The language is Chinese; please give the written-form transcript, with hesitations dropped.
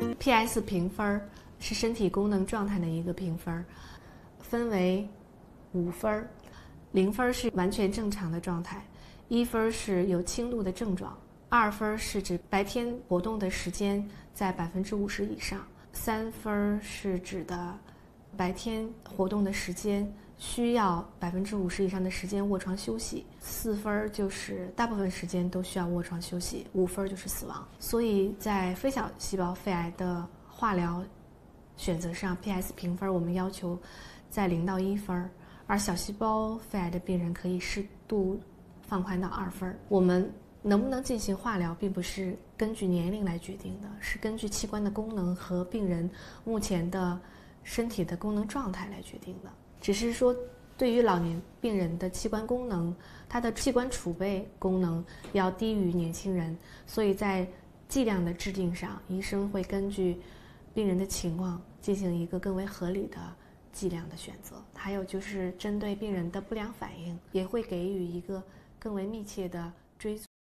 PS 评分是身体功能状态的一个评分，分为5分，0分是完全正常的状态，1分是有轻度的症状，2分是指白天活动的时间在50%以上，3分是指的白天活动的时间需要50%以上的时间卧床休息，4分就是大部分时间都需要卧床休息，5分就是死亡。所以在非小细胞肺癌的化疗选择上 ，PS 评分我们要求在0到1分，而小细胞肺癌的病人可以适度放宽到2分。我们能不能进行化疗，并不是根据年龄来决定的，是根据器官的功能和病人目前的身体的功能状态来决定的。只是说，对于老年病人的器官功能，他的器官储备功能要低于年轻人，所以在剂量的制定上，医生会根据病人的情况进行一个更为合理的剂量的选择。还有就是针对病人的不良反应，也会给予一个更为密切的追踪。